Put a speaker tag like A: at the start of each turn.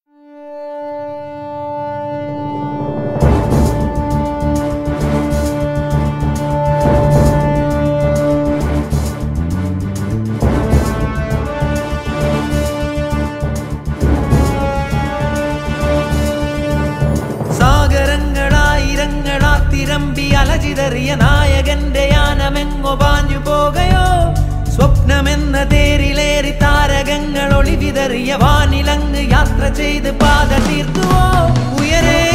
A: തിരമ്പി അലചിതറിയ നായകന്റെ യാനമെങ്ങോ പാഞ്ഞു പോകയോ സ്വപ്നമെന്ന തേരിലേറി താരകങ്ങൾ ഒളിവിതറിയ വാനിലങ്ങ് യാത്ര ചെയ്ത് പാത തീർത്തുവോ ഉയരേ